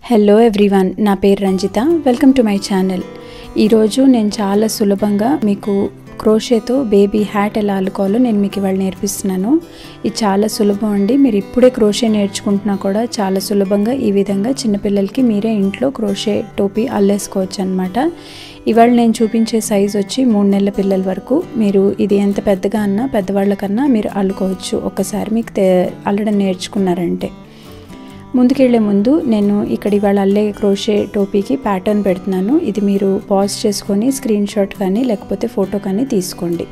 Hello everyone, నా పేరు Ranjitha. Welcome to my channel. ఈరోజు నేను చాలా సులభంగా మీకు క్రోషేతో బేబీ హ్యాట్ ఎలా అల్లుకోవాలో నేను మీకు ఇవాళ నేర్పిస్తున్నాను. ఇది చాలా సులభం అండి. మీరు ఇప్పుడే క్రోషే నేర్చుకుంటున్నా కూడా చాలా సులభంగా ఈ విధంగా చిన్నపిల్లలకి మీరే ఇంట్లో క్రోషే టోపీ అల్లేసుకోవచ్చు అనమాట. ఇవాళ నేను చూపించే సైజ్ వచ్చి 3 నెలల పిల్లల వరకు. మీరు ఇది ఎంత పెద్దగా అన్నా పెద్దవాళ్ళకన్నా మీరు అల్లుకోవచ్చు ఒక్కసారి మీకు అల్లడం నేర్చుకున్నారంటే. ముందుకెళ్లే ముందు నేను ఇక్కడ ఇవాళ అల్లే క్రోషే టోపీకి ప్యాటర్న్ పెడుతున్నాను. ఇది మీరు పాజ్ చేసుకొని స్క్రీన్ షాట్ కానీ లేకపోతే ఫోటో కానీ తీసుకోండి.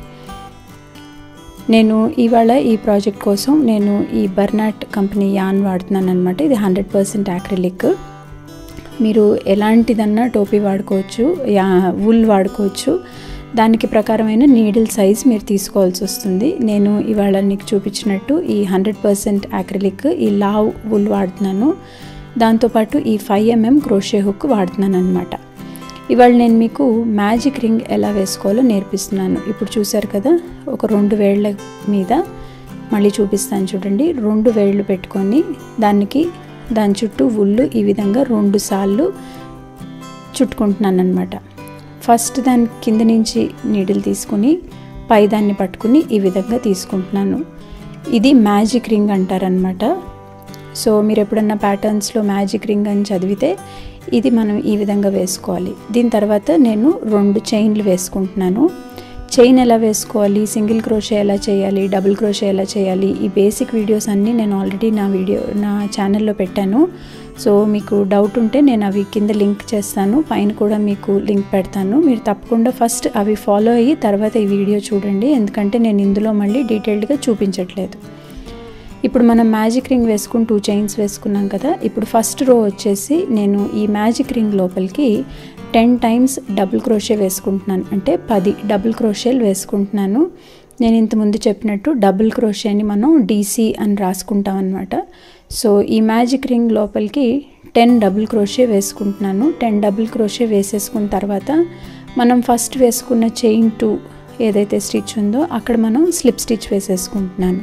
నేను ఇవాళ ఈ ప్రాజెక్ట్ కోసం నేను ఈ బర్నాట్ కంపెనీ యాన్ వాడుతున్నాను అనమాట. ఇది 100% యాక్రిలిక్. మీరు ఎలాంటిదన్నా టోపీ వాడుకోవచ్చు, వుల్ వాడుకోవచ్చు. దానికి ప్రకారమైన నీడిల్ సైజ్ మీరు తీసుకోవాల్సి వస్తుంది. నేను ఇవాళ నీకు చూపించినట్టు ఈ 100% యాక్రిలిక్, ఈ లావ్ వుల్ వాడుతున్నాను. దాంతోపాటు ఈ 5mm క్రోషే హుక్ వాడుతున్నాను అనమాట. ఇవాళ నేను మీకు మ్యాజిక్ రింగ్ ఎలా వేసుకోవాలో నేర్పిస్తున్నాను. ఇప్పుడు చూసారు కదా, ఒక 2 వేళ్ల మీద మళ్ళీ చూపిస్తాను చూడండి. 2 వేళ్ళు పెట్టుకొని దాని చుట్టూ వుల్లు ఈ విధంగా 2 సార్లు చుట్టుకుంటున్నాను అనమాట. ఫస్ట్ దాని కింద నుంచి నీడిల్ తీసుకుని పై దాన్ని పట్టుకుని ఈ విధంగా తీసుకుంటున్నాను. ఇది మ్యాజిక్ రింగ్ అంటారనమాట. సో మీరు ఎప్పుడన్నా ప్యాటర్న్స్లో మ్యాజిక్ రింగ్ అని చదివితే ఇది మనం ఈ విధంగా వేసుకోవాలి. దీని తర్వాత నేను 2 చైన్లు వేసుకుంటున్నాను. చైన్ ఎలా వేసుకోవాలి, సింగిల్ క్రోషే ఎలా చేయాలి, డబుల్ క్రోషే ఎలా చేయాలి, ఈ బేసిక్ వీడియోస్ అన్నీ నేను ఆల్రెడీ నా ఛానల్లో పెట్టాను. సో మీకు డౌట్ ఉంటే నేను అవి కింద లింక్ చేస్తాను, పైన కూడా మీకు లింక్ పెడతాను. మీరు తప్పకుండా ఫస్ట్ అవి ఫాలో అయ్యి తర్వాత ఈ వీడియో చూడండి, ఎందుకంటే నేను ఇందులో మళ్ళీ డీటెయిల్డ్గా చూపించట్లేదు. ఇప్పుడు మనం మ్యాజిక్ రింగ్ వేసుకుని 2 చైన్స్ వేసుకున్నాం కదా. ఇప్పుడు ఫస్ట్ రో వచ్చేసి నేను ఈ మ్యాజిక్ రింగ్ లోపలికి 10 టైమ్స్ డబుల్ క్రోషే వేసుకుంటున్నాను. అంటే 10 డబుల్ క్రోషేలు వేసుకుంటున్నాను. నేను ఇంతకుముందు చెప్పినట్టు డబుల్ క్రోషేని మనం DC అని రాసుకుంటాం అనమాట. సో ఈ మ్యాజిక్ రింగ్ లోపలికి 10 డబుల్ క్రోషే వేసుకుంటున్నాను. 10 డబుల్ క్రోషే వేసేసుకున్న తర్వాత మనం ఫస్ట్ వేసుకున్న చైన్ 2 ఏదైతే స్టిచ్ ఉందో అక్కడ మనం స్లిప్ స్టిచ్ వేసేసుకుంటున్నాను.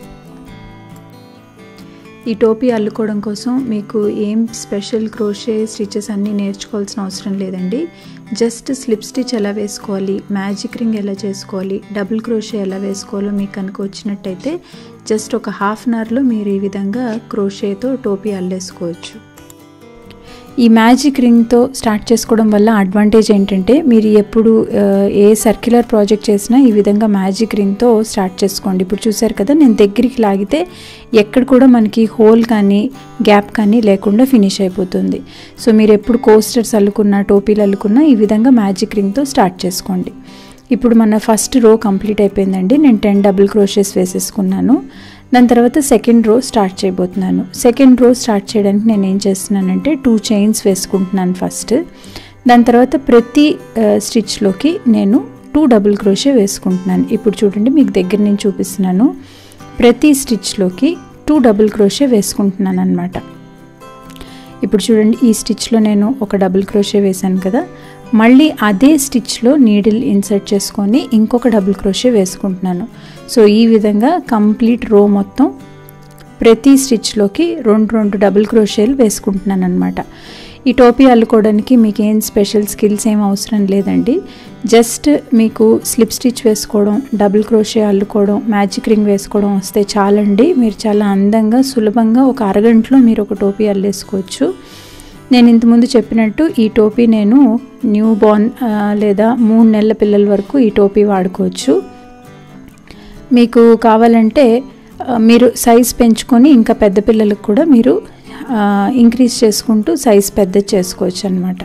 ఈ టోపీ అల్లుకోవడం కోసం మీకు ఏం స్పెషల్ క్రోషే స్టిచెస్ అన్నీ నేర్చుకోవాల్సిన అవసరం లేదండి. జస్ట్ స్లిప్ స్టిచ్ ఎలా వేసుకోవాలి, మ్యాజిక్ రింగ్ ఎలా చేసుకోవాలి, డబుల్ క్రోషే ఎలా వేసుకోవాలో మీకు కనుక వచ్చినట్టయితే జస్ట్ ఒక ½ అన్ అవర్లో మీరు ఈ విధంగా క్రోషేతో టోపీ అల్లేసుకోవచ్చు. ఈ మ్యాజిక్ రింగ్తో స్టార్ట్ చేసుకోవడం వల్ల అడ్వాంటేజ్ ఏంటంటే మీరు ఎప్పుడు ఏ సర్క్యులర్ ప్రాజెక్ట్ చేసినా ఈ విధంగా మ్యాజిక్ రింగ్తో స్టార్ట్ చేసుకోండి. ఇప్పుడు చూసారు కదా, నేను దగ్గరికి లాగితే ఎక్కడ కూడా మనకి హోల్ కానీ గ్యాప్ కానీ లేకుండా ఫినిష్ అయిపోతుంది. సో మీరు ఎప్పుడు కోస్టర్స్ అల్లుకున్నా, టోపీలు అల్లుకున్నా ఈ విధంగా మ్యాజిక్ రింగ్తో స్టార్ట్ చేసుకోండి. ఇప్పుడు మన ఫస్ట్ రో కంప్లీట్ అయిపోయిందండి. నేను 10 డబుల్ క్రోషెస్ వేసేసుకున్నాను. దాని తర్వాత సెకండ్ రో స్టార్ట్ చేయబోతున్నాను. సెకండ్ రో స్టార్ట్ చేయడానికి నేను ఏం చేస్తున్నానంటే 2 చైన్స్ వేసుకుంటున్నాను ఫస్ట్. దాని తర్వాత ప్రతి స్టిచ్లోకి నేను 2 డబుల్ క్రోషే వేసుకుంటున్నాను. ఇప్పుడు చూడండి, మీకు దగ్గర నుంచి చూపిస్తున్నాను. ప్రతి స్టిచ్లోకి 2 డబుల్ క్రోషే వేసుకుంటున్నాను అనమాట. ఇప్పుడు చూడండి, ఈ స్టిచ్లో నేను ఒక డబుల్ క్రోషే వేసాను కదా. మళ్ళీ అదే స్టిచ్లో నీడిల్ ఇన్సర్ట్ చేసుకొని ఇంకొక డబుల్ క్రోషే వేసుకుంటున్నాను. సో ఈ విధంగా కంప్లీట్ రో మొత్తం ప్రతి స్టిచ్లోకి 2 డబుల్ క్రోషేలు వేసుకుంటున్నాను అనమాట. ఈ టోపీ అల్లుకోవడానికి మీకు ఏం స్పెషల్ స్కిల్స్ ఏం అవసరం లేదండి. జస్ట్ మీకు స్లిప్ స్టిచ్ వేసుకోవడం, డబుల్ క్రోషే అల్లుకోవడం, మ్యాజిక్ రింగ్ వేసుకోవడం వస్తే చాలండి. మీరు చాలా అందంగా సులభంగా ఒక అరగంటలో మీరు ఒక టోపీ అల్లేసుకోవచ్చు. నేను ఇంతకుముందు చెప్పినట్టు ఈ టోపీ నేను న్యూ బోర్న్ లేదా 3 నెలల పిల్లల వరకు ఈ టోపీ వాడుకోవచ్చు. మీకు కావాలంటే మీరు సైజ్ పెంచుకొని ఇంకా పెద్ద పిల్లలకు కూడా మీరు ఇంక్రీజ్ చేసుకుంటూ సైజ్ పెద్ద చేసుకోవచ్చు అన్నమాట.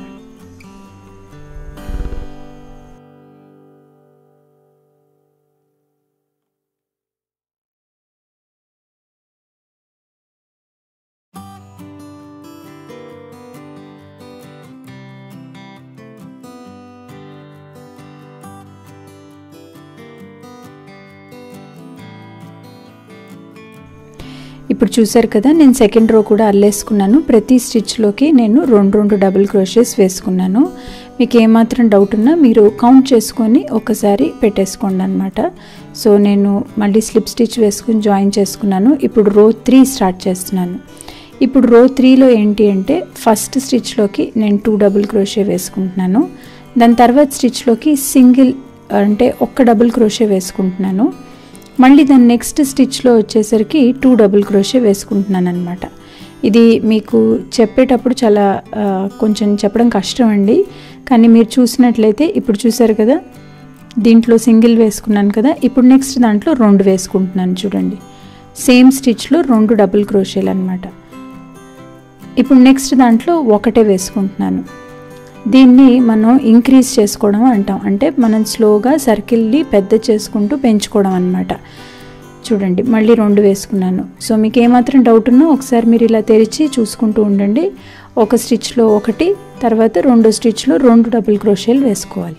ఇప్పుడు చూసారు కదా, నేను సెకండ్ రో కూడా అల్లేసుకున్నాను. ప్రతి స్టిచ్లోకి నేను 2 డబుల్ క్రోషెస్ వేసుకున్నాను. మీకు ఏమాత్రం డౌట్ ఉన్నా మీరు కౌంట్ చేసుకొని ఒకసారి పెట్టేసుకోండి అనమాట. సో నేను మళ్ళీ స్లిప్ స్టిచ్ వేసుకుని జాయిన్ చేసుకున్నాను. ఇప్పుడు రో 3 స్టార్ట్ చేస్తున్నాను. ఇప్పుడు రో 3లో ఏంటి అంటే ఫస్ట్ స్టిచ్లోకి నేను 2 డబుల్ క్రోషే వేసుకుంటున్నాను. దాని తర్వాత స్టిచ్లోకి సింగిల్ అంటే ఒక్క డబుల్ క్రోషే వేసుకుంటున్నాను. మళ్ళీ దాని నెక్స్ట్ స్టిచ్లో వచ్చేసరికి 2 డబుల్ క్రోషే వేసుకుంటున్నాను అనమాట. ఇది మీకు చెప్పేటప్పుడు చాలా కొంచెం చెప్పడం కష్టం అండి. కానీ మీరు చూసినట్లయితే ఇప్పుడు చూసారు కదా, దీంట్లో సింగిల్ వేసుకున్నాను కదా, ఇప్పుడు నెక్స్ట్ దాంట్లో 2 వేసుకుంటున్నాను చూడండి. సేమ్ స్టిచ్లో 2 డబుల్ క్రోషేలు అనమాట. ఇప్పుడు నెక్స్ట్ దాంట్లో ఒకటే వేసుకుంటున్నాను. దీన్ని మనం ఇంక్రీజ్ చేసుకోవడం అంటాం. అంటే మనం స్లోగా సర్కిల్ని పెద్ద చేసుకుంటూ పెంచుకోవడం అనమాట. చూడండి మళ్ళీ 2 వేసుకున్నాను. సో మీకు ఏమాత్రం డౌట్ ఉన్నా ఒకసారి మీరు ఇలా తెరిచి చూసుకుంటూ ఉండండి. ఒక స్టిచ్లో ఒకటి, తర్వాత 2 స్టిచ్లో 2 డబుల్ క్రోషేలు వేసుకోవాలి.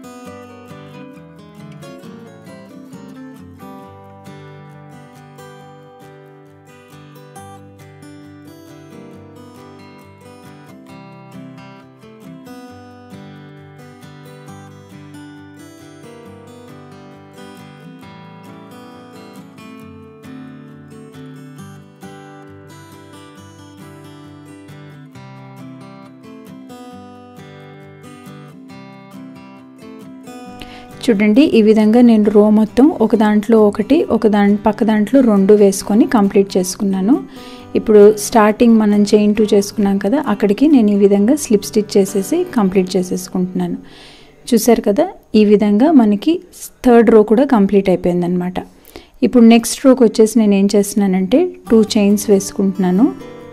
చూడండి ఈ విధంగా నేను రో మొత్తం ఒక దాంట్లో ఒకటి, పక్క దాంట్లో 2 వేసుకొని కంప్లీట్ చేసుకున్నాను. ఇప్పుడు స్టార్టింగ్ మనం చైన్ 2 చేసుకున్నాం కదా, అక్కడికి నేను ఈ విధంగా స్లిప్ స్టిచ్ చేసేసి కంప్లీట్ చేసేసుకుంటున్నాను. చూసారు కదా, ఈ విధంగా మనకి 3rd రో కూడా కంప్లీట్ అయిపోయిందనమాట. ఇప్పుడు నెక్స్ట్ రోకి వచ్చేసి నేను ఏం చేస్తున్నానంటే 2 చైన్స్ వేసుకుంటున్నాను.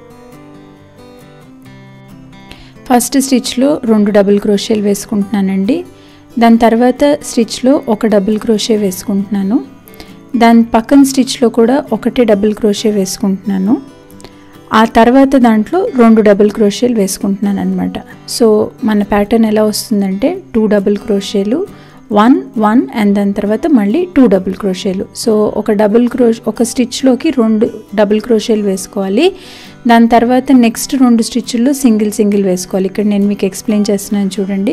ఫస్ట్ స్టిచ్లో 2 డబుల్ క్రోషేలు వేసుకుంటున్నానండి. దాని తర్వాత స్టిచ్లో 1 డబుల్ క్రోషే వేసుకుంటున్నాను. దాని పక్కన స్టిచ్లో కూడా 1 డబుల్ క్రోషే వేసుకుంటున్నాను. ఆ తర్వాత దాంట్లో 2 డబుల్ క్రోషేలు వేసుకుంటున్నాను అనమాట. సో మన ప్యాటర్న్ ఎలా వస్తుందంటే 2 డబుల్ క్రోషేలు, 1 1 అండ్ దాని తర్వాత మళ్ళీ 2 డబుల్ క్రోషేలు. సో ఒక స్టిచ్లోకి 2 డబుల్ క్రోషేలు వేసుకోవాలి. దాని తర్వాత నెక్స్ట్ 2 స్టిచ్ల్లో సింగిల్ వేసుకోవాలి. ఇక్కడ నేను మీకు ఎక్స్ప్లెయిన్ చేస్తున్నాను చూడండి.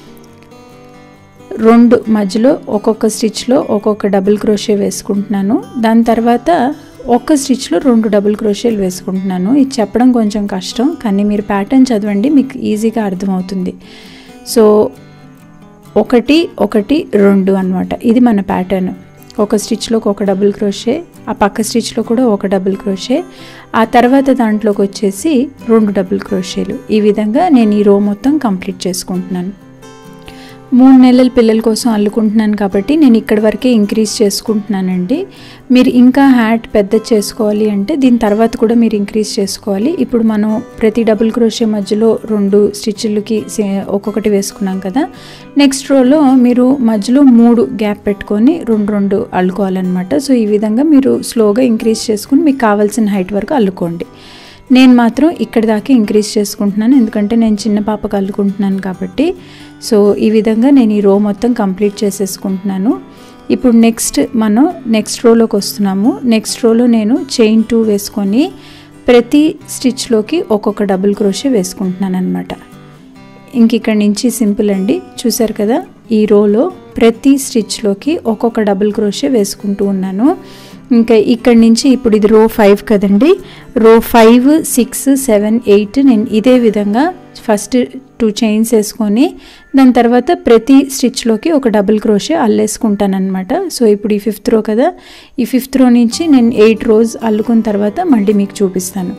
2 మధ్యలో ఒక్కొక్క స్టిచ్లో ఒక్కొక్క డబుల్ క్రోషే వేసుకుంటున్నాను. దాని తర్వాత ఒక్క స్టిచ్లో 2 డబుల్ క్రోషేలు వేసుకుంటున్నాను. ఇది చెప్పడం కొంచెం కష్టం, కానీ మీరు ప్యాటర్న్ చదవండి, మీకు ఈజీగా అర్థమవుతుంది. సో 1 1 2 అనమాట. ఇది మన ప్యాటర్న్. ఒక స్టిచ్లోకి 1 డబుల్ క్రోషే, ఆ పక్క స్టిచ్లో కూడా 1 డబుల్ క్రోషే, ఆ తర్వాత దాంట్లోకి వచ్చేసి 2 డబుల్ క్రోషేలు. ఈ విధంగా నేను ఈ రో మొత్తం కంప్లీట్ చేసుకుంటున్నాను. 3 నెలల పిల్లల కోసం అల్లుకుంటున్నాను కాబట్టి నేను ఇక్కడి వరకే ఇంక్రీజ్ చేసుకుంటున్నానండి. మీరు ఇంకా హ్యాట్ పెద్ద చేసుకోవాలి అంటే దీని తర్వాత కూడా మీరు ఇంక్రీజ్ చేసుకోవాలి. ఇప్పుడు మనం ప్రతి డబుల్ క్రోషే మధ్యలో 2 స్టిచ్లకి ఒక్కొక్కటి వేసుకున్నాం కదా, నెక్స్ట్ రోలో మీరు మధ్యలో 3 గ్యాప్ పెట్టుకొని 2 అల్లుకోవాలన్నమాట. సో ఈ విధంగా మీరు స్లోగా ఇంక్రీజ్ చేసుకుని మీకు కావాల్సిన హైట్ వరకు అల్లుకోండి. నేను మాత్రం ఇక్కడి దాకా ఇంక్రీజ్ చేసుకుంటున్నాను, ఎందుకంటే నేను చిన్న పాపకు అల్లుకుంటున్నాను కాబట్టి. సో ఈ విధంగా నేను ఈ రో మొత్తం కంప్లీట్ చేసేసుకుంటున్నాను. ఇప్పుడు మనం నెక్స్ట్ రోలోకి వస్తున్నాము. నెక్స్ట్ రోలో నేను చైన్ 2 వేసుకొని ప్రతి స్టిచ్లోకి ఒక్కొక్క డబుల్ క్రోషే వేసుకుంటున్నాను అనమాట. ఇంక ఇక్కడ నుంచి సింపుల్ అండి. చూసారు కదా, ఈ రోలో ప్రతి స్టిచ్లోకి ఒక్కొక్క డబుల్ క్రోషే వేసుకుంటూ ఉన్నాను. ఇంకా ఇక్కడి నుంచి ఇప్పుడు ఇది రో 5 కదండి. రో 5 6 7 8 నేను ఇదే విధంగా ఫస్ట్ 2 చైన్స్ వేసుకొని దాని తర్వాత ప్రతి స్టిచ్లోకి ఒక డబుల్ క్రోషే అల్లేసుకుంటాను అనమాట. సో ఇప్పుడు ఈ 5th రో కదా, ఈ 5th రో నుంచి నేను 8 రోస్ అల్లుకున్న తర్వాత మళ్ళీ మీకు చూపిస్తాను.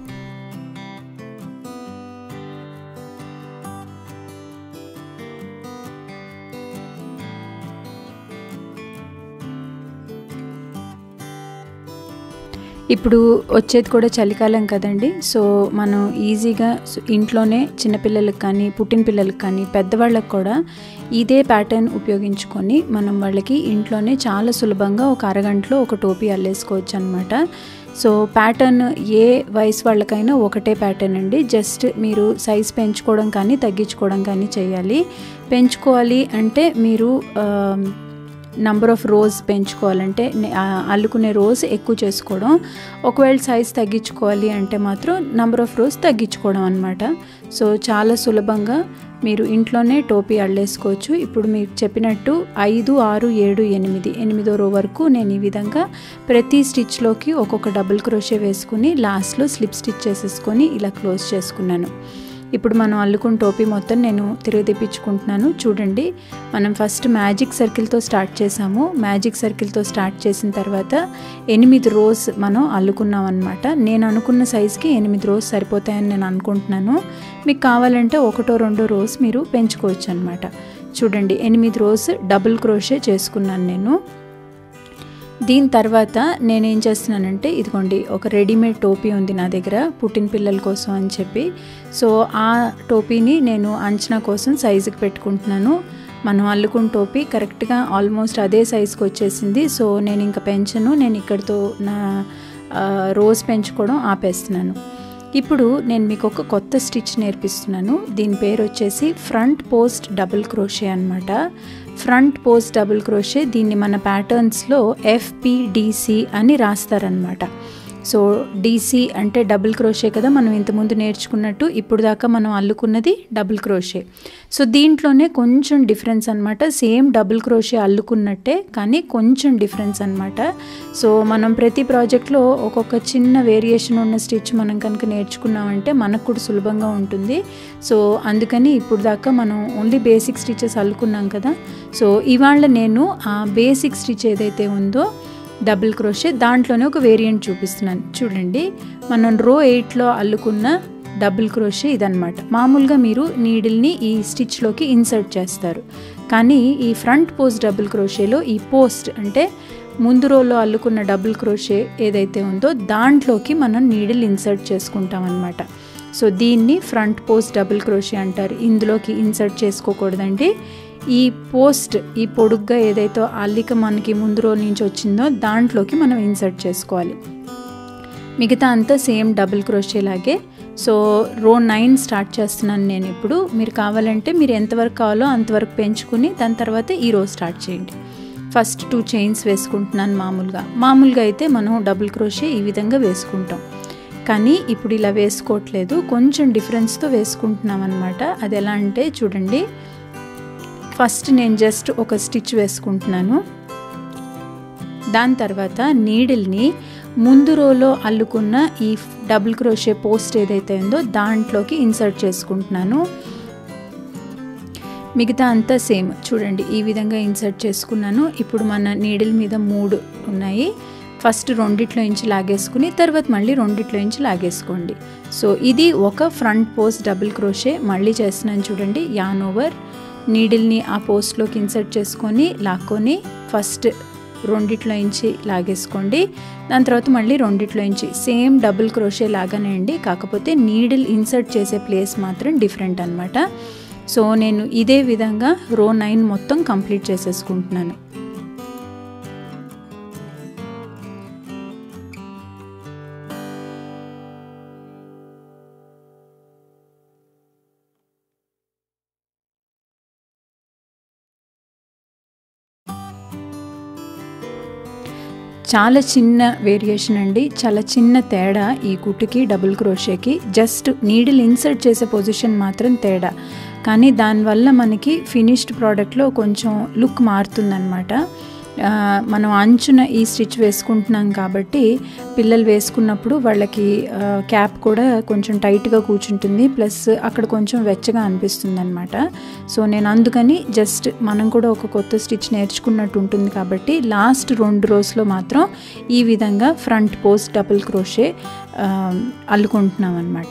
ఇప్పుడు వచ్చేది కూడా చలికాలం కదండి. సో మనం ఈజీగా ఇంట్లోనే చిన్నపిల్లలకు కానీ పుట్టిన పిల్లలకు కానీ పెద్దవాళ్ళకి కూడా ఇదే ప్యాటర్న్ ఉపయోగించుకొని మనం వాళ్ళకి ఇంట్లోనే చాలా సులభంగా ఒక అరగంటలో ఒక టోపీ అల్లేసుకోవచ్చు అనమాట. సో ప్యాటర్న్ ఏ వయసు వాళ్ళకైనా ఒకటే ప్యాటర్న్ అండి. జస్ట్ మీరు సైజ్ పెంచుకోవడం కానీ తగ్గించుకోవడం కానీ చేయాలి. పెంచుకోవాలి అంటే మీరు నంబర్ ఆఫ్ రోస్ పెంచుకోవాలంటే అల్లుకునే రోస్ ఎక్కువ చేసుకోవడం, ఒకవేళ సైజ్ తగ్గించుకోవాలి అంటే మాత్రం నంబర్ ఆఫ్ రోస్ తగ్గించుకోవడం అనమాట. సో చాలా సులభంగా మీరు ఇంట్లోనే టోపీ అల్లేసుకోవచ్చు. ఇప్పుడు మీకు చెప్పినట్టు 5, 6, 7, 8 8వ రో వరకు నేను ఈ విధంగా ప్రతి స్టిచ్లోకి ఒక్కొక్క డబుల్ క్రోషే వేసుకుని లాస్ట్లో స్లిప్ స్టిచ్ చేసేసుకొని ఇలా క్లోజ్ చేసుకున్నాను. ఇప్పుడు మనం అల్లుకున్న టోపీ మొత్తం నేను తిరగదిప్పించుకుంటున్నాను. చూడండి, మనం ఫస్ట్ మ్యాజిక్ సర్కిల్తో స్టార్ట్ చేసాము. మ్యాజిక్ సర్కిల్తో స్టార్ట్ చేసిన తర్వాత 8 రోస్ మనం అల్లుకున్నాం అనమాట. నేను అనుకున్న సైజుకి 8 రోస్ సరిపోతాయని నేను అనుకుంటున్నాను. మీకు కావాలంటే 1, 2 రోస్ మీరు పెంచుకోవచ్చు అనమాట. చూడండి, 8 రోస్ డబుల్ క్రోషే చేసుకున్నాను నేను. దీని తర్వాత నేనేం చేస్తున్నానంటే, ఇదిగోండి ఒక రెడీమేడ్ టోపీ ఉంది నా దగ్గర పుట్టిన పిల్లల కోసం అని చెప్పి. సో ఆ టోపీని నేను అంచనా కోసం సైజుకి పెట్టుకుంటున్నాను. మనం అల్లుకున్న టోపీ కరెక్ట్గా ఆల్మోస్ట్ అదే సైజుకి వచ్చేసింది. సో నేను ఇంకా పెంచను, నేను ఇక్కడితో నా రోజ్ పెంచుకోవడం ఆపేస్తున్నాను. ఇప్పుడు నేను మీకు ఒక కొత్త స్టిచ్ నేర్పిస్తున్నాను. దీని పేరు వచ్చేసి ఫ్రంట్ పోస్ట్ డబుల్ క్రోషే అనమాట. ఫ్రంట్ పోస్ట్ డబుల్ క్రోషే దీన్ని మన ప్యాటర్న్స్లో FPDC అని రాస్తారనమాట. సో DC అంటే డబుల్ క్రోషే కదా, మనం ఇంతకుముందు నేర్చుకున్నట్టు. ఇప్పుడు దాకా మనం అల్లుకున్నది డబుల్ క్రోషే. సో దీంట్లోనే కొంచెం డిఫరెన్స్ అనమాట. సేమ్ డబుల్ క్రోషే అల్లుకున్నట్టే, కానీ కొంచెం డిఫరెన్స్ అనమాట. సో మనం ప్రతి ప్రాజెక్ట్లో ఒక్కొక్క చిన్న వేరియేషన్ ఉన్న స్టిచ్ మనం కనుక నేర్చుకున్నామంటే మనకు కూడా సులభంగా ఉంటుంది. సో అందుకని ఇప్పుడు దాకా మనం ఓన్లీ బేసిక్ స్టిచెస్ అల్లుకున్నాం కదా. సో ఇవాళ నేను ఆ బేసిక్ స్టిచ్ ఏదైతే ఉందో డబుల్ క్రోషే దాంట్లోనే ఒక వేరియంట్ చూపిస్తున్నాను. చూడండి, మనం రో 8లో అల్లుకున్న డబుల్ క్రోషే ఇదనమాట. మామూలుగా మీరు నీడిల్ని ఈ స్టిచ్లోకి ఇన్సర్ట్ చేస్తారు, కానీ ఈ ఫ్రంట్ పోస్ట్ డబుల్ క్రోషేలో ఈ పోస్ట్ అంటే ముందు రోలో అల్లుకున్న డబుల్ క్రోషే ఏదైతే ఉందో దాంట్లోకి మనం నీడిల్ ఇన్సర్ట్ చేసుకుంటాం అనమాట. సో దీన్ని ఫ్రంట్ పోస్ట్ డబుల్ క్రోషే అంటారు. ఇందులోకి ఇన్సర్ట్ చేసుకోకూడదండి. ఈ పోస్ట్ ఈ పొడుగ్గా ఏదైతే అల్లిక మనకి ముందు రో నుంచి వచ్చిందో దాంట్లోకి మనం ఇన్సర్ట్ చేసుకోవాలి. మిగతా అంతా సేమ్ డబుల్ క్రోషే లాగే. సో రో 9 స్టార్ట్ చేస్తున్నాను నేను ఇప్పుడు. మీరు కావాలంటే మీరు ఎంతవరకు కావాలో అంతవరకు పెంచుకుని దాని తర్వాత ఈ రో స్టార్ట్ చేయండి. ఫస్ట్ 2 చైన్స్ వేసుకుంటున్నాను. మామూలుగా అయితే మనం డబుల్ క్రోషే ఈ విధంగా వేసుకుంటాం, కానీ ఇప్పుడు ఇలా వేసుకోవట్లేదు, కొంచెం డిఫరెన్స్తో వేసుకుంటున్నాం అనమాట. అది ఎలా అంటే చూడండి, ఫస్ట్ నేను జస్ట్ ఒక స్టిచ్ వేసుకుంటున్నాను. దాని తర్వాత నీడిల్ని ముందు రోలో అల్లుకున్న ఈ డబుల్ క్రోషే పోస్ట్ ఏదైతే ఉందో దాంట్లోకి ఇన్సర్ట్ చేసుకుంటున్నాను. మిగతా అంతా సేమ్. చూడండి, ఈ విధంగా ఇన్సర్ట్ చేసుకున్నాను. ఇప్పుడు మన నీడిల్ మీద 3 ఉన్నాయి. ఫస్ట్ 2 ఇంచి లాగేసుకుని తర్వాత మళ్ళీ 2 ఇంచి లాగేసుకోండి. సో ఇది ఒక ఫ్రంట్ పోస్ట్ డబుల్ క్రోషే. మళ్ళీ చేస్తున్నాను చూడండి. యాన్ ఓవర్ నీడిల్ని ఆ పోస్ట్లోకి ఇన్సర్ట్ చేసుకొని లాక్కొని ఫస్ట్ 2 ఇంచి లాగేసుకోండి. దాని తర్వాత మళ్ళీ 2 ఇంచి సేమ్ డబుల్ క్రోషే లాగానే అండి, కాకపోతే నీడిల్ ఇన్సర్ట్ చేసే ప్లేస్ మాత్రం డిఫరెంట్ అనమాట. సో నేను ఇదే విధంగా రో 9 మొత్తం కంప్లీట్ చేసేసుకుంటున్నాను. చాలా చిన్న వేరియేషన్ అండి, చాలా చిన్న తేడా ఈ కుట్టుకి డబుల్ క్రోషేకి. జస్ట్ నీడిల్ ఇన్సర్ట్ చేసే పొజిషన్ మాత్రం తేడా, కానీ దానివల్ల మనకి ఫినిష్డ్ ప్రోడక్ట్లో కొంచెం లుక్ మారుతుందన్నమాట. మనం అంచున ఈ స్టిచ్ వేసుకుంటున్నాం కాబట్టి పిల్లలు వేసుకున్నప్పుడు వాళ్ళకి క్యాప్ కూడా కొంచెం టైట్గా కూర్చుంటుంది, ప్లస్ అక్కడ కొంచెం వెచ్చగా అనిపిస్తుంది అనమాట. సో నేను అందుకని జస్ట్ మనం కూడా ఒక కొత్త స్టిచ్ నేర్చుకున్నట్టు ఉంటుంది కాబట్టి లాస్ట్ 2 రోస్లో మాత్రం ఈ విధంగా ఫ్రంట్ పోస్ట్ డబుల్ క్రోషే అల్లుకుంటున్నాం అనమాట.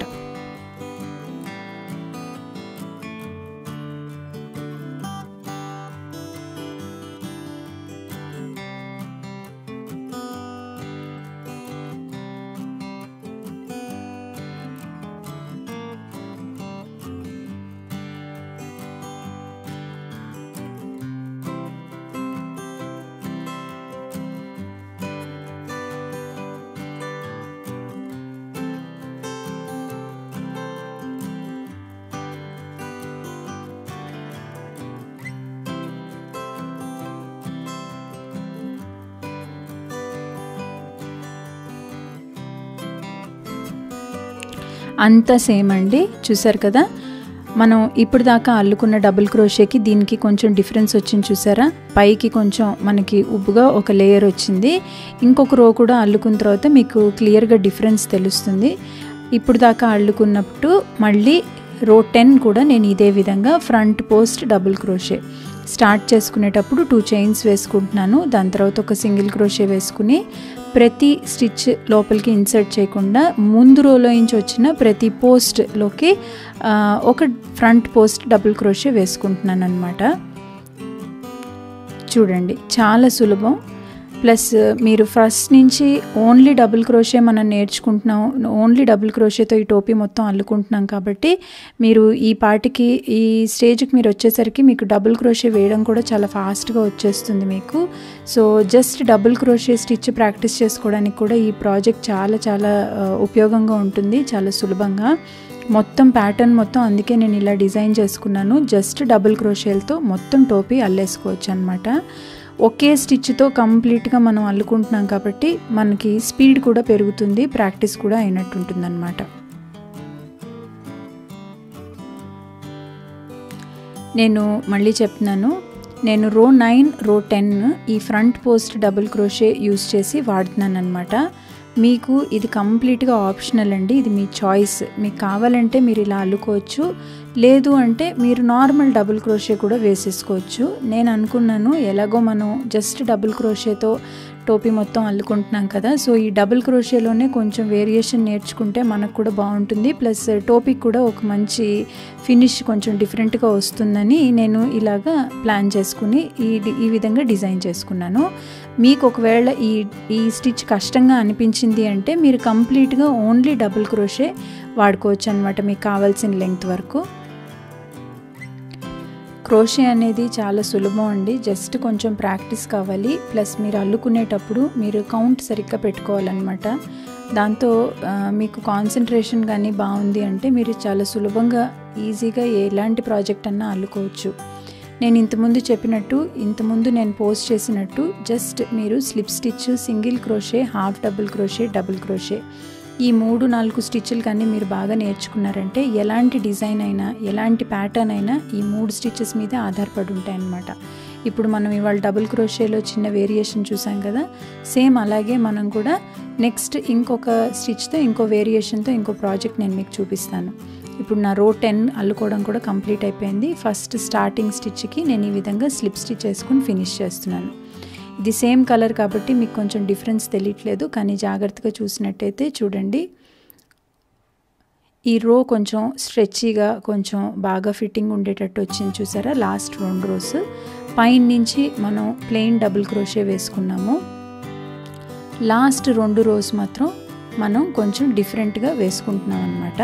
అంతా సేమ్ అండి, చూసారు కదా. మనం ఇప్పుడు దాకా అల్లుకున్న డబుల్ క్రోషేకి దీనికి కొంచెం డిఫరెన్స్ వచ్చింది చూసారా, పైకి కొంచెం మనకి ఉబ్బుగా ఒక లేయర్ వచ్చింది. ఇంకొక రో కూడా అల్లుకున్న తర్వాత మీకు క్లియర్గా డిఫరెన్స్ తెలుస్తుంది. ఇప్పుడు దాకా అల్లుకున్నప్పుడు మళ్ళీ రో 10 కూడా నేను ఇదే విధంగా front post double crochet start చేసుకునేటప్పుడు 2 చైన్స్ వేసుకుంటున్నాను. దాని తర్వాత ఒక సింగిల్ క్రోషే వేసుకుని ప్రతి స్టిచ్ లోపలికి ఇన్సర్ట్ చేయకుండా ముందు రోలో నుంచి వచ్చిన ప్రతి పోస్ట్లోకి ఒక ఫ్రంట్ పోస్ట్ డబుల్ క్రోషే వేసుకుంటున్నాను అన్నమాట. చూడండి చాలా సులభం. ప్లస్ మీరు ఫస్ట్ నుంచి ఓన్లీ డబుల్ క్రోషే మనం నేర్చుకుంటున్నాం, ఓన్లీ డబుల్ క్రోషేతో ఈ టోపీ మొత్తం అల్లుకుంటున్నాం కాబట్టి మీరు ఈ పాటికి ఈ స్టేజ్కి మీరు వచ్చేసరికి మీకు డబుల్ క్రోషే వేయడం కూడా చాలా ఫాస్ట్గా వచ్చేస్తుంది మీకు. So just double crochet stitch practice చేసుకోవడానికి కూడా ఈ ప్రాజెక్ట్ చాలా చాలా ఉపయోగంగా ఉంటుంది, చాలా సులభంగా. మొత్తం ప్యాటర్న్ మొత్తం అందుకే నేను ఇలా డిజైన్ చేసుకున్నాను. జస్ట్ డబుల్ క్రోషేలతో మొత్తం టోపీ అల్లేసుకోవచ్చు అనమాట. ఒకే స్టిచ్తో కంప్లీట్గా మనం అల్లుకుంటున్నాం కాబట్టి మనకి స్పీడ్ కూడా పెరుగుతుంది, ప్రాక్టీస్ కూడా అయినట్టు ఉంటుంది అన్నమాట. నేను మళ్ళీ చెప్తున్నాను, నేను రో 9 రో 10 ఈ front post double crochet use చేసి వాడుతున్నాను అనమాట. మీకు ఇది కంప్లీట్గా ఆప్షనల్ అండి, ఇది మీ చాయిస్. మీకు కావాలంటే మీరు ఇలా అల్లుకోవచ్చు, లేదు అంటే మీరు నార్మల్ డబుల్ క్రోషే కూడా వేసేసుకోవచ్చు. నేను అనుకున్నాను ఎలాగో మనం జస్ట్ డబుల్ క్రోషేతో టోపీ మొత్తం అల్లుకుంటున్నాం కదా, సో ఈ డబుల్ క్రోషేలోనే కొంచెం వేరియేషన్ నేర్చుకుంటే మనకు కూడా బాగుంటుంది. ప్లస్ టోపీకి కూడా ఒక మంచి ఫినిష్ కొంచెం డిఫరెంట్గా వస్తుందని నేను ఇలాగా ప్లాన్ చేసుకుని ఈ విధంగా డిజైన్ చేసుకున్నాను. మీకు ఒకవేళ ఈ స్టిచ్ కష్టంగా అనిపించింది అంటే మీరు కంప్లీట్గా ఓన్లీ డబుల్ క్రోషే వాడుకోవచ్చు అనమాట, మీకు కావాల్సిన లెంగ్త్ వరకు. క్రోషే అనేది చాలా సులభం అండి, జస్ట్ కొంచెం ప్రాక్టీస్ కావాలి. ప్లస్ మీరు అల్లుకునేటప్పుడు మీరు కౌంట్ సరిగ్గా పెట్టుకోవాలన్నమాట. దాంతో మీకు కాన్సన్ట్రేషన్ కానీ బాగుంది అంటే మీరు చాలా సులభంగా ఈజీగా ఎలాంటి ప్రాజెక్ట్ అన్నా అల్లుకోవచ్చు. నేను ఇంతకుముందు నేను పోస్ట్ చేసినట్టు జస్ట్ మీరు slip stitch, single crochet, half double crochet, double crochet ఈ 3-4 స్టిచ్లు కానీ మీరు బాగా నేర్చుకున్నారంటే ఎలాంటి డిజైన్ అయినా ఎలాంటి ప్యాటర్న్ అయినా ఈ 3 స్టిచెస్ మీదే ఆధారపడి ఉంటాయన్నమాట. ఇప్పుడు మనం ఇవాళ డబుల్ క్రోషేలో చిన్న వేరియేషన్ చూసాం కదా, సేమ్ అలాగే మనం కూడా నెక్స్ట్ ఇంకొక స్టిచ్తో ఇంకో వేరియేషన్తో ఇంకో ప్రాజెక్ట్ నేను మీకు చూపిస్తాను. ఇప్పుడు నా రో 10 అల్లుకోవడం కూడా కంప్లీట్ అయిపోయింది. ఫస్ట్ స్టార్టింగ్ స్టిచ్కి నేను ఈ విధంగా స్లిప్ స్టిచ్ వేసుకుని ఫినిష్ చేస్తున్నాను. ఇది సేమ్ కలర్ కాబట్టి మీకు కొంచెం డిఫరెన్స్ తెలియట్లేదు, కానీ జాగ్రత్తగా చూసినట్టయితే చూడండి ఈ రో కొంచెం స్ట్రెచ్గా కొంచెం బాగా ఫిట్టింగ్ ఉండేటట్టు వచ్చింది చూసారా. లాస్ట్ 2 రోస్ పైన నుంచి మనం ప్లెయిన్ డబుల్ క్రోషే వేసుకున్నాము, లాస్ట్ 2 రోస్ మాత్రం మనం కొంచెం డిఫరెంట్గా వేసుకుంటున్నాం అన్నమాట.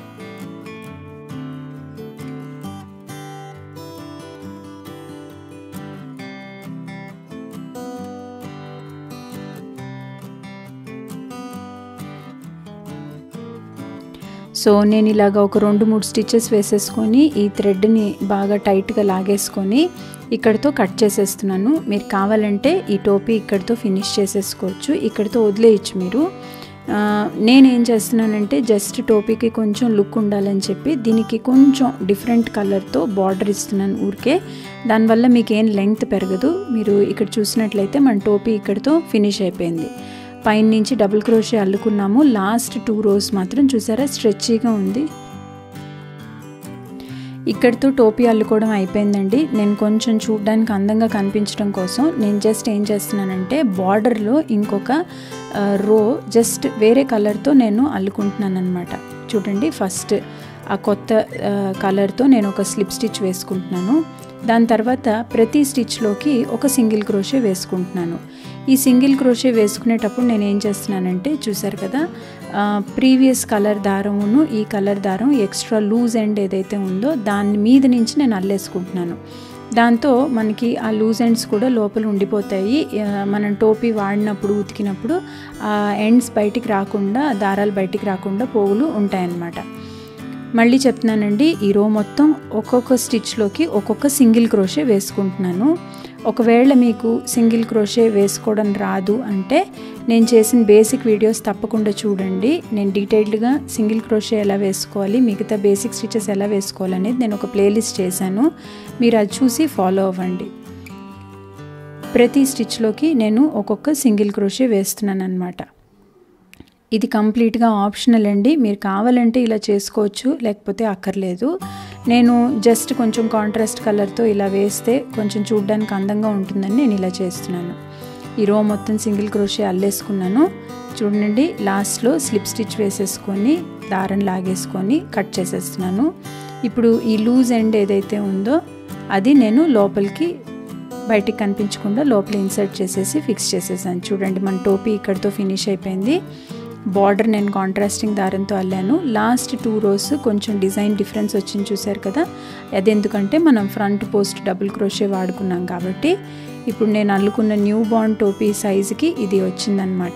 సో నేను ఇలాగ ఒక 2-3 స్టిచెస్ వేసేసుకొని ఈ థ్రెడ్ని బాగా టైట్గా లాగేసుకొని ఇక్కడితో కట్ చేసేస్తున్నాను. మీరు కావాలంటే ఈ టోపీ ఇక్కడితో ఫినిష్ చేసేసుకోవచ్చు, ఇక్కడితో వదిలేయచ్చు మీరు. నేనేం చేస్తున్నానంటే జస్ట్ టోపీకి కొంచెం లుక్ ఉండాలని చెప్పి దీనికి కొంచెం డిఫరెంట్ కలర్తో బార్డర్ ఇస్తున్నాను ఊరికే. దానివల్ల మీకు ఏం లెంగ్త్ పెరగదు. మీరు ఇక్కడ చూసినట్లయితే మన టోపీ ఇక్కడితో ఫినిష్ అయిపోయింది. పైన నుంచి డబుల్ క్రోషే అల్లుకున్నాము, లాస్ట్ 2 రోస్ మాత్రం చూసారా స్ట్రెచ్గా ఉంది. ఇక్కడితో టోపీ అల్లుకోవడం అయిపోయిందండి. నేను కొంచెం చూడడానికి అందంగా కనిపించడం కోసం నేను జస్ట్ ఏం చేస్తున్నానంటే బార్డర్లో ఇంకొక రో జస్ట్ వేరే కలర్తో నేను అల్లుకుంటున్నాను అనమాట. చూడండి ఫస్ట్ ఆ కొత్త కలర్తో నేను ఒక స్లిప్ స్టిచ్ వేసుకుంటున్నాను. దాని తర్వాత ప్రతి స్టిచ్లోకి ఒక సింగిల్ క్రోషే వేసుకుంటున్నాను. ఈ సింగిల్ క్రోషే వేసుకునేటప్పుడు నేను ఏం చేస్తున్నానంటే చూసారు కదా, ప్రీవియస్ కలర్ దారమును ఈ కలర్ దారం ఎక్స్ట్రా లూజ్ ఎండ్ ఏదైతే ఉందో దాని మీద నుంచి నేను అల్లేసుకుంటున్నాను. దాంతో మనకి ఆ లూజ్ ఎండ్స్ కూడా లోపల ఉండిపోతాయి. మనం టోపీ వాడినప్పుడు ఉతికినప్పుడు ఆ ఎండ్స్ బయటికి రాకుండా, దారాలు బయటికి రాకుండా పోగులు ఉంటాయన్నమాట. మళ్ళీ చెప్తున్నానండి, ఈ రో మొత్తం ఒక్కొక్క స్టిచ్లోకి ఒక్కొక్క సింగిల్ క్రోషే వేసుకుంటున్నాను. ఒకవేళ మీకు సింగిల్ క్రోషే వేసుకోవడం రాదు అంటే నేను చేసిన బేసిక్ వీడియోస్ తప్పకుండా చూడండి. నేను డీటెయిల్డ్గా సింగిల్ క్రోషే ఎలా వేసుకోవాలి, మిగతా బేసిక్ స్టిచెస్ ఎలా వేసుకోవాలనేది నేను ఒక ప్లేలిస్ట్ చేశాను. మీరు అది చూసి ఫాలో అవ్వండి. ప్రతి స్టిచ్లోకి నేను ఒక్కొక్క సింగిల్ క్రోషే వేస్తున్నాను అన్నమాట. ఇది కంప్లీట్గా ఆప్షనల్ అండి. మీరు కావాలంటే ఇలా చేసుకోవచ్చు, లేకపోతే అక్కర్లేదు. నేను జస్ట్ కొంచెం కాంట్రాస్ట్ కలర్తో ఇలా వేస్తే కొంచెం చూడడానికి అందంగా ఉంటుందని నేను ఇలా చేస్తున్నాను. ఈ రో మొత్తం సింగిల్ క్రోషే అల్లేసుకున్నాను. చూడండి, లాస్ట్లో స్లిప్ స్టిచ్ వేసేసుకొని దారం లాగేసుకొని కట్ చేసేస్తున్నాను. ఇప్పుడు ఈ లూజ్ ఎండ్ ఏదైతే ఉందో అది నేను లోపలికి బయటికి కనిపించకుండా లోపల ఇన్సర్ట్ చేసేసి ఫిక్స్ చేసేసాను. చూడండి, మన టోపీ ఇక్కడితో ఫినిష్ అయిపోయింది. బార్డర్ నేను కాంట్రాస్టింగ్ దారంతో అల్లాను. లాస్ట్ 2 rows కొంచెం డిజైన్ డిఫరెన్స్ వచ్చింది, చూసారు కదా. అది ఎందుకంటే మనం ఫ్రంట్ పోస్ట్ డబుల్ క్రోషే వాడుకున్నాం కాబట్టి. ఇప్పుడు నేను అల్లుకున్న న్యూ బార్న్ టోపీ సైజుకి ఇది వచ్చిందనమాట.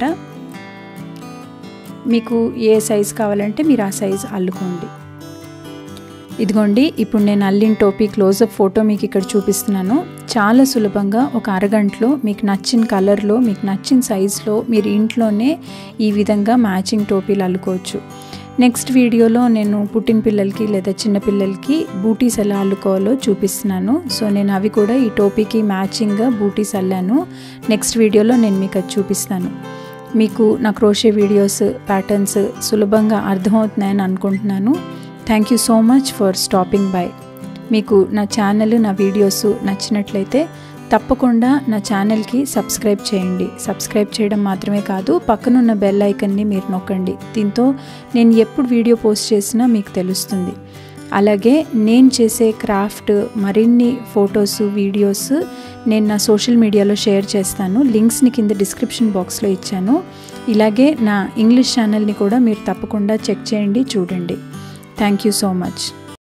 మీకు ఏ సైజు కావాలంటే మీరు ఆ సైజు అల్లుకోండి. ఇదిగోండి, ఇప్పుడు నేను అల్లిన టోపీ క్లోజప్ ఫోటో మీకు ఇక్కడ చూపిస్తున్నాను. చాలా సులభంగా ఒక అరగంటలో మీకు నచ్చిన కలర్లో, మీకు నచ్చిన సైజులో మీరు ఇంట్లోనే ఈ విధంగా మ్యాచింగ్ టోపీలు అల్లుకోవచ్చు. నెక్స్ట్ వీడియోలో నేను పుట్టిన పిల్లలకి లేదా చిన్నపిల్లలకి బూటీస్ ఎలా అల్లుకోవాలో చూపిస్తున్నాను. సో నేను అవి కూడా ఈ టోపీకి మ్యాచింగ్గా బూటీస్ అల్లాను. నెక్స్ట్ వీడియోలో నేను మీకు అది చూపిస్తాను. మీకు నా క్రోషే వీడియోస్ ప్యాటర్న్స్ సులభంగా అర్థమవుతున్నాయని అనుకుంటున్నాను. Thank you so much for stopping bye. మీకు నా ఛానల్, నా వీడియోస్ నచ్చినట్లయితే తప్పకుండా నా ఛానల్కి సబ్స్క్రైబ్ చేయండి. సబ్స్క్రైబ్ చేయడం మాత్రమే కాదు, పక్కనున్న బెల్ ఐకన్ని మీరు నొక్కండి. దీంతో నేను ఎప్పుడు వీడియో పోస్ట్ చేసినా మీకు తెలుస్తుంది. అలాగే నేను చేసే క్రాఫ్ట్ మరిన్ని ఫొటోస్, వీడియోస్ నేను నా సోషల్ మీడియాలో షేర్ చేస్తాను. లింక్స్ని కింద డిస్క్రిప్షన్ బాక్స్లో ఇచ్చాను. ఇలాగే నా ఇంగ్లీష్ ఛానల్ని కూడా మీరు తప్పకుండా చెక్ చేయండి, చూడండి. Thank you so much.